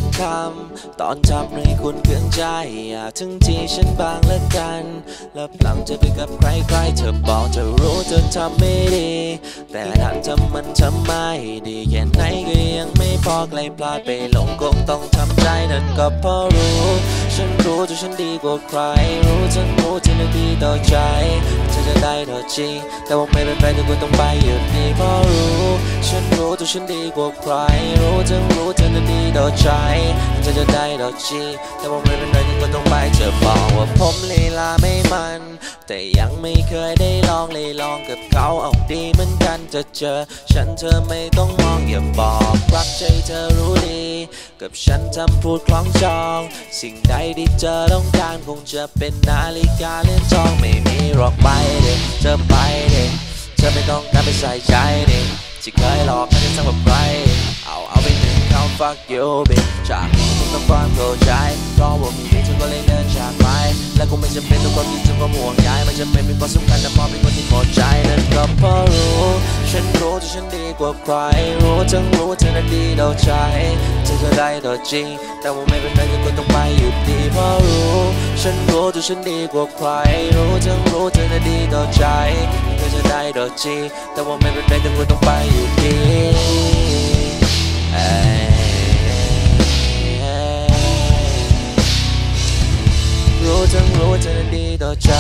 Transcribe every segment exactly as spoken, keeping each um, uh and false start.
คำตอนจับในคุณเครื่องใจอยากถึงที่ฉันบางละกันแล้วหลังจะไปกับใครๆเธอบอกเธอรู้เธอทำไม่ดีแต่ดันทำมันทำไม่ดีแค่ไหนก็ยังไม่พอไกลพลาดไปหลงคงต้องทำใจนั่นก็เพราะรู้ฉันรู้ตัวฉันดีกว่าใครรู้ฉันรู้เธอน่ะดีต่อใจเธอจะได้ต่อจริงแต่ว่าไม่เป็นไรทุกคนต้องไปอยู่ดีเพราะรู้ฉันรู้ตัวฉันดีกว่าใครรู้ฉันรู้เธอน่ะดีต่อใจเธอจะได้ต่อจริงแต่ว่าไม่เป็นไรทุกคนต้องไปเธอบอกว่าผมลีลาไม่มันแต่ยังไม่เคยได้ลองเลยลองกับเขาเอาดีเหมือนกันจะเจอฉันเธอไม่ต้องมองอย่าบอกรักใจเธอรู้ดีกับฉันทำพูดคล้องจองสิ่งใดที่เธอต้องการคงจะเป็นนาฬิกาเลื่อนทองไม่มีหรอกไปเด็กเธอไปเด็กเธอไม่ต้องการไปใส่ใจเด็กที่เคยหลอกกันจะทำกับใครเอาเอาไปหนึ่งเขา fuck you bitch จากนี้คงต้องความเข้าใจเพราะว่ามีเธอก็เลยเดินจากไปและคงไม่จำเป็นต้องคนที่จะมาห่วงใยมันจะไม่มีความสำคัญแต่พอเป็นคนที่หมดใจนั่นก็เพราะรู้ฉันรู้ที่ฉันดีกว่าใครรู้ทั้งรู้เธอน่ะดีต่อใจเธอจะได้ต่อจริงแต่ว่าไม่เป็นไรทุกคนต้องไปอยู่ดีเพราะรู้ฉันรู้ที่ฉันดีกว่าใครรู้ทั้งรู้เธอน่ะดีต่อใจเธอจะได้ต่อจริงแต่ว่าไม่เป็นไรทุกคนต้องไปอยู่ดีรู้ทั้งรู้เธอน่ะดีต่อใจ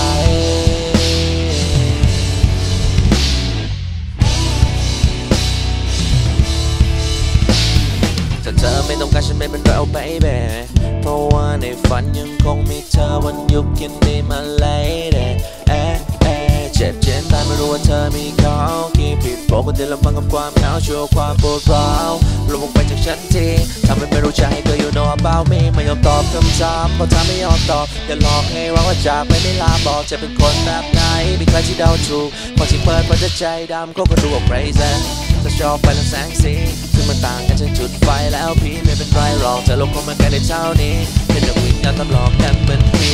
ถ้าเธอไม่ต้องการฉันไม่เป็นไร oh baby เพราะว่าในฝันยังคงมีเธอวันยุคยินดีมาเลยเด้เอ๊ะเอ๊ะเจ็บเจ็บตายไม่รู้ว่าเธอมีเขาคิดผิดบอกคนเดียวลำพังกับความเหงาชัวร์ความปวดร้าวลงไปจากฉันทีทำให้ไม่รู้ใจเธอ you know about me ไม่ยอมตอบคำถามเพราะเธอไม่ยอมตอบอย่าหลอกให้เราว่าจากไปไม่ลาบอกจะเป็นคนแบบไหนมีใครที่เดาถูกคนที่เปิดเพราะจะใจดำเขาก็ดูว่า crazyถ้าชอบไฟและแสงสีซึ่งมันต่างกันจนจุดไฟแล้วพี่ไม่เป็นไรหรอกเธอลงคงมาแค่ในเท่านี้เป็นดังวิญญาณตลอกกันเหมือนพี่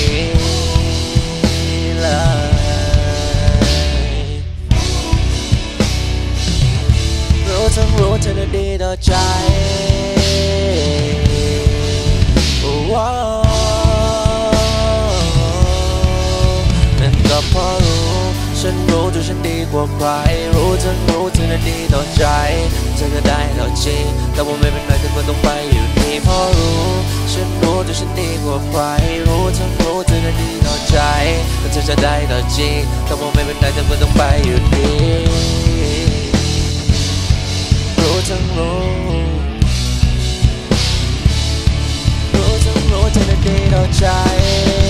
เลยรู้ทั้งรู้เธอน่ะดีต่อใจนั่นก็เพราะรู้ฉันรู้ตัวฉันดีกว่าใครรู้ทั้งรู้เธอน่ะดีต่อใจเธอก็ได้ต่อจริงแต่ว่าไม่เป็นไรทุกคนต้องไปอยู่ดีเพราะรู้ฉันรู้ตัวฉันดีกว่าใครรู้ทั้งรู้เธอน่ะดีต่อใจเธอจะได้ต่อจริงแต่ว่าไม่เป็นไรทุกคนต้องไปอยู่ดีรู้ทั้งรู้รู้ทั้งรู้เธอน่ะดีต่อใจ